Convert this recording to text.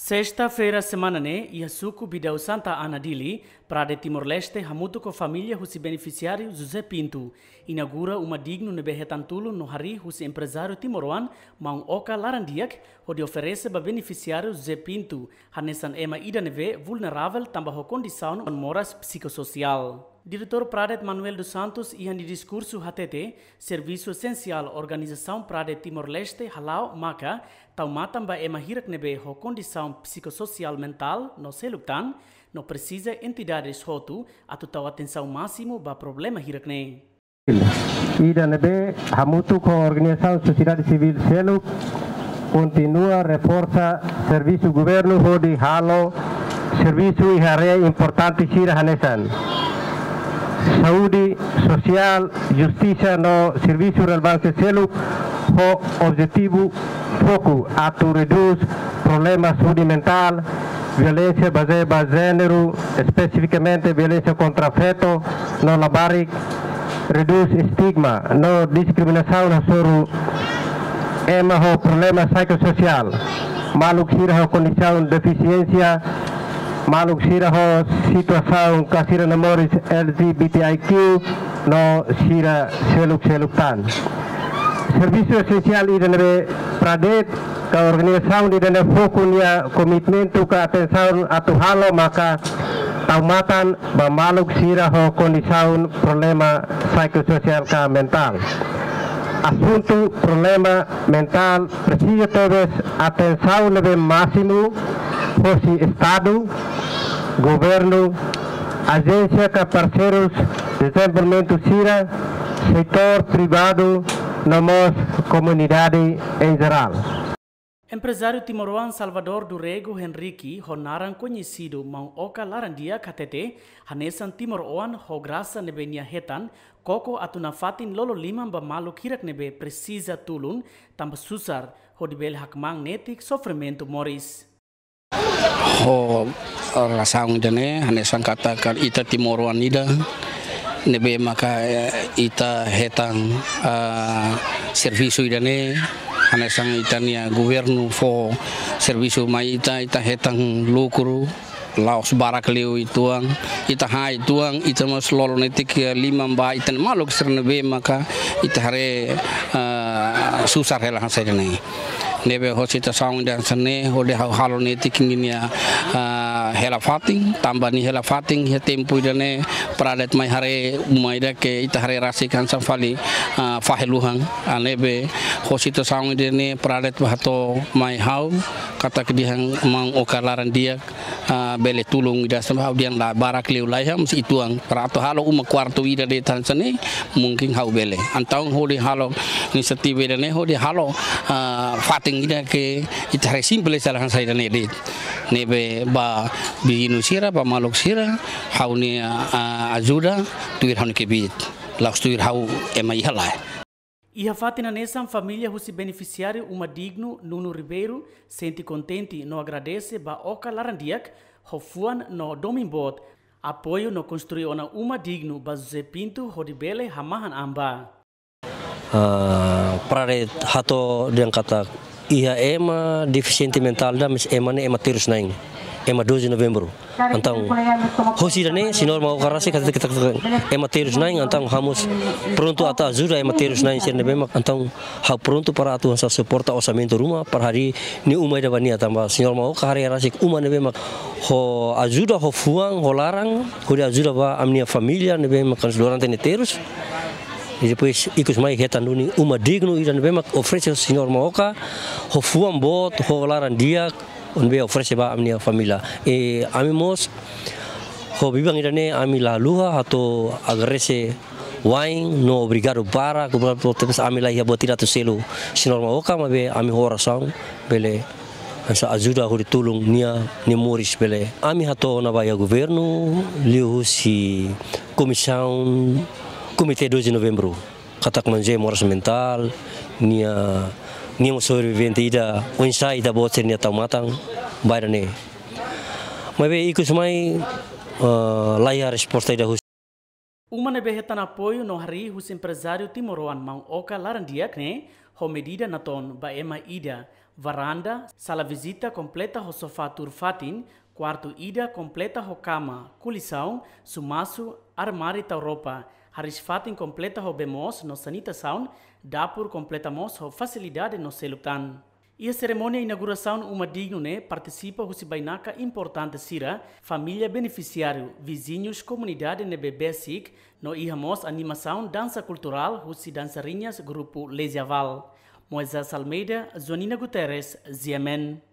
Sexta-feira semana ia suco bidau Santa Ana Dili, Prade Timor-Leste, hamutu com família husi beneficiário José Pinto. Inaugura uma digno nebehetantulo no hari husi empresário Timoroan, maung oka larandiak, onde oferece ba beneficiário José Pinto, hanesan ema ida neve vulnerável tambah condição moras psicossocial. Diretor Pradet Manuel dos Santos ihan di discurso HTT, Serviço Essencial Organização Pradet Timor-Leste halau maka tau matam ba ema hirak nebe ho condição psicossocial mental no seluktan, no precisa entidades hotu atu tau atenção máximo ba problema hirak ne. Ida nebe hamutu com a Organização Sociedade Civil Seluk continua reforça serviço governo hodi halo serviço ihare importante sira hanesan. Saúde social, justiça no serviço relevante Seluk, o objetivo foco atu reduz problemas saúde mental, violência baseada gênero, especificamente violência contra feto, no labaric, reduz estigma, no discriminação na soro, ema ho problema psicossocial, maluk sira ho condição de deficiência, maluk sira ho situação kasira namoris LGBTIQ no sira seluk-seluktan. Serviço essencial ida nebe Pradet ka organização ida nebe foco nia komitmentu ka atenção atu halo maka taumatan ba maluk sira ho condição problema psicossocial ka mental. Assunto problema mental precisa talvez atenção nebe máximo fosse Estado, governo, agência que parceiros, desenvolvimento SIRA, setor privado, nós comunidade em geral. Empresário timoroan Salvador do Rego Henrique, honaran conhecido mang oka larandia KTT, hanesan Timoroan ho graça nebe nia hetan, koko atuna fatin lolo limam ba malu kirak nebe precisa tulun, tamba susar, ho dibel hakmang netik sofrimento moris. Ho rasaung dene hanesan katakan ita Timoroan ida nebe maka ita hetang servisu idane hanesan itania governo fo servisu mai ita hetang lukuru laos barak leu ituang ita hai tuang ita mas lolo netik lima ba ita maluk sernebe maka ita hare susar hela hasadane nebe hosita saung dan sene hode halo netik nginia hela fating tambah ni hela fating he tempo idane Pradet mai hare umaida ke ita hare rasikan samfali faheluhang nebe hosita saung dene Pradet bahato mai hau kata kedihang mang okalaran dia bele tulung ida sambau dian la barak leu laiham si ituang rato halo uma kwarto ida de tansane mungkin hau bele antau hode halo inisiatif dane hode halo fating ida ke ita hare simple salah saya dane de nebe ba binu sira ba maluk sira hau ni ajuda tuir hau ke bit laus tuir hau emai halai. Iha fatina nesam família husi beneficiário uma digno Nuno Ribeiro sente contente no agradece ba oka larandiak hofuan no domimbot apoio no construir uma digno ba José Pinto hodibele hamahan amba. Pradet hato yang kata iha ema deficiente mental da mis ema ne ema terus naing ema 12 novembro antang hosi dane sinor mau karase kata kita ema terus naing antang hamus pronto ata ajuda ema terus naing serne bema antang ha pronto para atuan sa suporta orçamento rumah per hari ni umai da bania tamba sinor mau ka hari rasik uma ne bema ho ajuda ho fuang ho larang ho ajuda ba amnia familia ne bema kan durante ne terus. E depois ikut mai hetan duni uma digno idan bemak oferece o senhor Maoka ho fuam bot ho laran dia onbe oferece ba amnia família e amimos ho bibang idane ami la luha ato agrese wine no obrigado para kubra protes ami la ia botira to selo senhor Maoka mabe ami horação bele asa ajuda ho ditulung nia ni moris bele ami hato na ba ya governo liu si comissão Komite 12 de novembro, katak manje moras mental, nia sobrevivente ida, onsai ida botser nia taumatang, bairane. Mabe ikut semai layar resposta ida hus. Uma nebe hetan apoio no hari hus empresário Timoroan mang oka larandiak ne, ho medida naton ba ema ida, varanda, sala visita completa ho sofá turfatin, quarto ida completa ho cama, kulisão, sumasu, armário ta roupa, haris fatin completa ho bemos no sanitação, dapur completa mos ho facilidade no selutan. E a cerimônia de inauguração uma digno ne participa husi bainaka importante sira, família beneficiário, vizinhos, comunidade ne bebesic, no ihamos animação, dança cultural, husi dançarinhas, grupo Lesiaval. Moisés Almeida, Zonina Guterres, Ziamen.